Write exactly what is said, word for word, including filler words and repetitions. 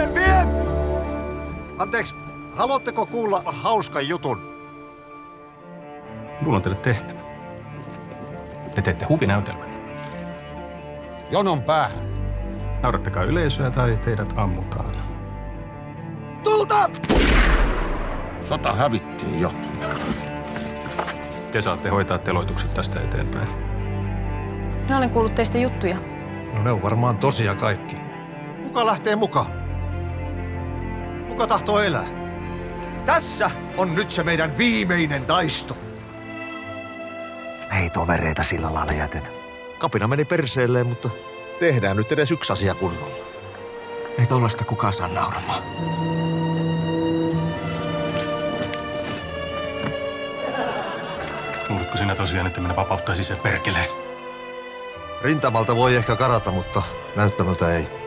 Ole vie! Anteeksi, haluatteko kuulla hauskan jutun? Mulla on teille tehtävä. Te teette huvinäytelmän. Jonon päähän. Naurattakaa yleisöä tai teidät ammutaan. Tulta! Sota hävittiin jo. Te saatte hoitaa teloitukset tästä eteenpäin. Minä olen kuullut teistä juttuja. No ne on varmaan tosia kaikki. Kuka lähtee mukaan? Kuka tahtoo elää? Tässä on nyt se meidän viimeinen taisto. Ei tovereita sillä lailla jätetä. Kapina meni perseelleen, mutta tehdään nyt edes yksi asia kunnolla. Ei tollaista kukaan saa nauramaan. Luulitko sinä tosiaan, että minä vapauttaisin sen perkeleen? Rintamalta voi ehkä karata, mutta näyttämältä ei.